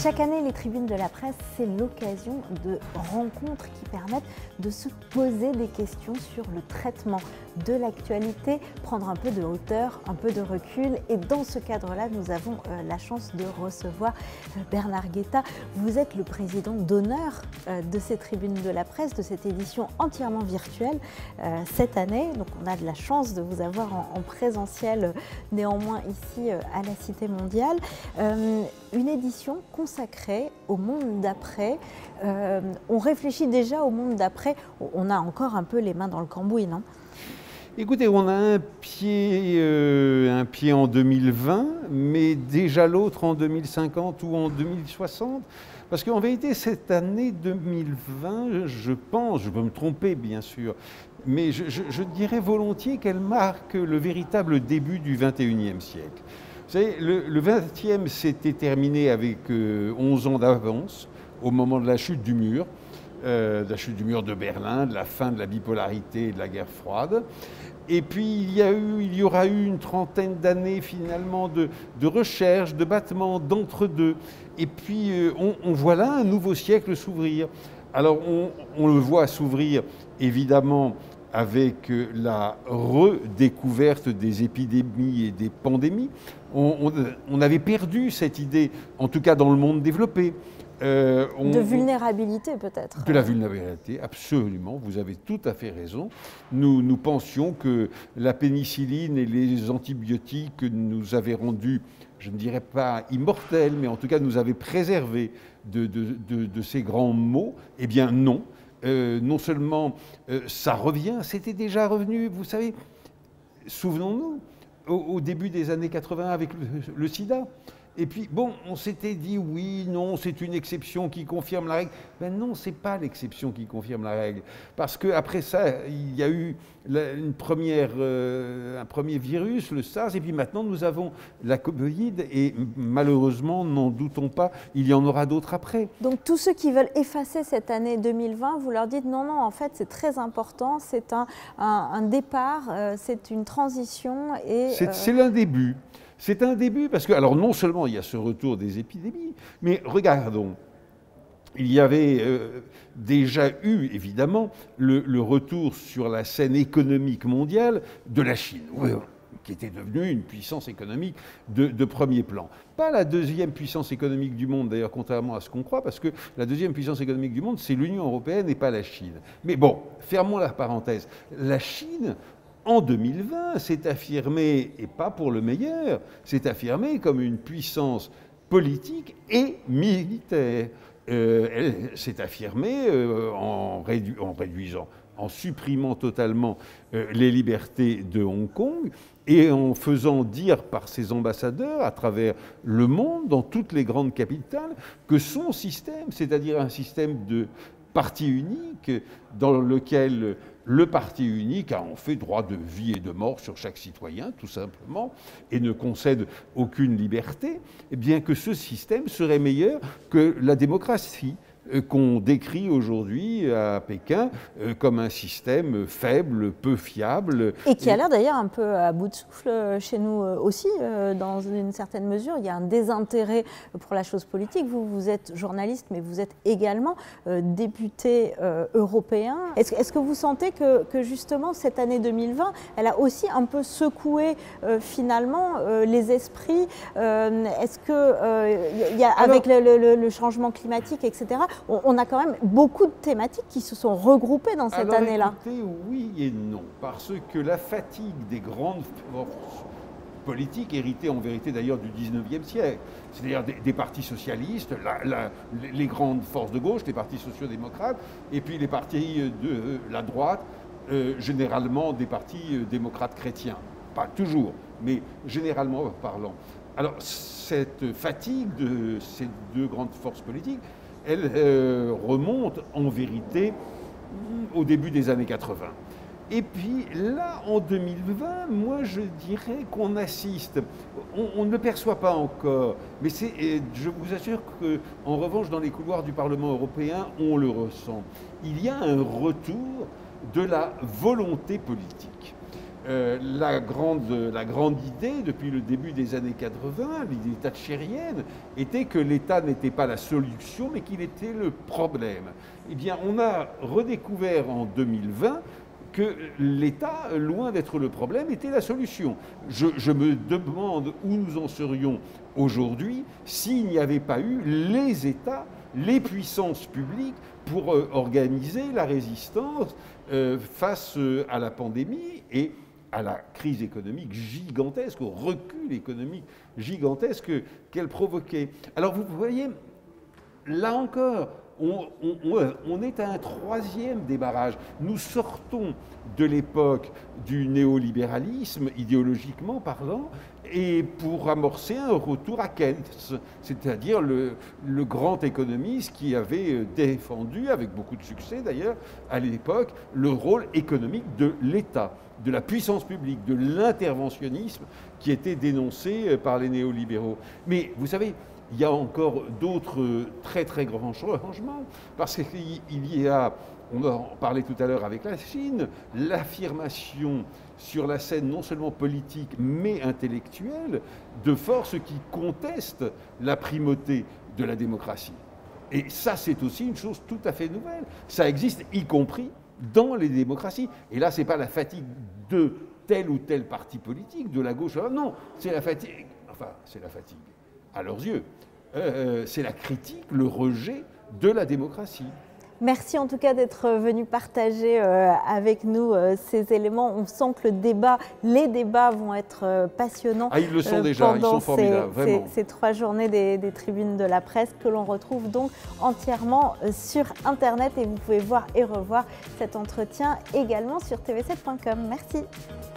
Chaque année, les tribunes de la presse, c'est l'occasion de rencontres qui permettent de se poser des questions sur le traitement de l'actualité, prendre un peu de hauteur, un peu de recul. Et dans ce cadre-là, nous avons la chance de recevoir Bernard Guetta. Vous êtes le président d'honneur de ces tribunes de la presse, de cette édition entièrement virtuelle cette année. Donc on a de la chance de vous avoir en présentiel néanmoins ici à la Cité mondiale. Une édition consacrée au monde d'après. On réfléchit déjà au monde d'après. On a encore un peu les mains dans le cambouis, non ? Écoutez, on a un pied en 2020, mais déjà l'autre en 2050 ou en 2060. Parce qu'en vérité, cette année 2020, je pense, je peux me tromper bien sûr, mais je dirais volontiers qu'elle marque le véritable début du XXIe siècle. Vous savez, le XXe s'était terminé avec 11 ans d'avance au moment de la chute du mur. De la chute du mur de Berlin, de la fin de la bipolarité et de la guerre froide. Et puis il y aura eu une trentaine d'années finalement de recherche, de battement, d'entre-deux. Et puis on voit là un nouveau siècle s'ouvrir. Alors on le voit s'ouvrir évidemment avec la redécouverte des épidémies et des pandémies. On avait perdu cette idée, en tout cas dans le monde développé. De vulnérabilité peut-être. De la vulnérabilité, absolument, vous avez tout à fait raison. Nous pensions que la pénicilline et les antibiotiques nous avaient rendus, je ne dirais pas immortels, mais en tout cas nous avaient préservés de ces grands maux. Eh bien non, non seulement ça revient, c'était déjà revenu, vous savez, souvenons-nous, au début des années 80 avec le sida. Et puis, bon, on s'était dit, oui, non, c'est une exception qui confirme la règle. Ben non, ce n'est pas l'exception qui confirme la règle. Parce qu'après ça, il y a eu un premier virus, le SARS, et puis maintenant, nous avons la Covid, et malheureusement, n'en doutons pas, il y en aura d'autres après. Donc, tous ceux qui veulent effacer cette année 2020, vous leur dites, non, non, en fait, c'est très important, c'est un départ, c'est une transition. C'est l'un début. C'est un début parce que, alors non seulement il y a ce retour des épidémies, mais regardons, il y avait déjà eu évidemment le retour sur la scène économique mondiale de la Chine, qui était devenue une puissance économique de premier plan. Pas la deuxième puissance économique du monde d'ailleurs, contrairement à ce qu'on croit, parce que la deuxième puissance économique du monde, c'est l'Union européenne et pas la Chine. Mais bon, fermons la parenthèse. La Chine, en 2020, s'est affirmée, et pas pour le meilleur, s'est affirmée comme une puissance politique et militaire. Elle s'est affirmée en réduisant, en supprimant totalement les libertés de Hong Kong et en faisant dire par ses ambassadeurs à travers le monde, dans toutes les grandes capitales, que son système, c'est-à-dire un système de parti unique dans lequel le parti unique a en fait droit de vie et de mort sur chaque citoyen, tout simplement, et ne concède aucune liberté, eh bien que ce système serait meilleur que la démocratie qu'on décrit aujourd'hui à Pékin comme un système faible, peu fiable. Et qui a l'air d'ailleurs un peu à bout de souffle chez nous aussi, dans une certaine mesure. Il y a un désintérêt pour la chose politique. Vous êtes journaliste, mais vous êtes également député européen. Est-ce que vous sentez que justement cette année 2020, elle a aussi un peu secoué finalement les esprits? Est-ce que, avec le changement climatique, etc., on a quand même beaucoup de thématiques qui se sont regroupées dans cette année-là. Écoutez, oui et non, parce que la fatigue des grandes forces politiques, héritées en vérité d'ailleurs du 19e siècle, c'est-à-dire des partis socialistes, les grandes forces de gauche, les partis sociaux-démocrates, et puis les partis de la droite, généralement des partis démocrates chrétiens. Pas toujours, mais généralement parlant. Alors cette fatigue de ces deux grandes forces politiques, elle remonte en vérité au début des années 80. Et puis là, en 2020, moi je dirais qu'on assiste, on ne le perçoit pas encore, mais je vous assure qu'en revanche, dans les couloirs du Parlement européen, on le ressent. Il y a un retour de la volonté politique. la grande idée depuis le début des années 80, l'idée thatchérienne, était que l'État n'était pas la solution, mais qu'il était le problème. Eh bien, on a redécouvert en 2020 que l'État, loin d'être le problème, était la solution. Je me demande où nous en serions aujourd'hui s'il n'y avait pas eu les États, les puissances publiques pour organiser la résistance face à la pandémie et à la crise économique gigantesque, au recul économique gigantesque qu'elle provoquait. Alors vous voyez, là encore, on est à un troisième débarrage. Nous sortons de l'époque du néolibéralisme, idéologiquement parlant, et pour amorcer un retour à Keynes, c'est-à-dire le grand économiste qui avait défendu, avec beaucoup de succès d'ailleurs, à l'époque, le rôle économique de l'État, de la puissance publique, de l'interventionnisme qui était dénoncé par les néolibéraux. Mais vous savez, il y a encore d'autres très très grands changements, parce qu'il y a, on en parlait tout à l'heure avec la Chine, l'affirmation sur la scène non seulement politique mais intellectuelle de forces qui contestent la primauté de la démocratie. Et ça, c'est aussi une chose tout à fait nouvelle. Ça existe y compris dans les démocraties. Et là, ce n'est pas la fatigue de tel ou tel parti politique, de la gauche, non, c'est la fatigue, enfin, c'est la fatigue à leurs yeux. C'est la critique, le rejet de la démocratie. Merci en tout cas d'être venu partager avec nous ces éléments. On sent que les débats vont être passionnants. Ah, ils le sont déjà, ils sont formidables, vraiment. Ces 3 journées des tribunes de la presse que l'on retrouve donc entièrement sur Internet et vous pouvez voir et revoir cet entretien également sur tv7.com. Merci.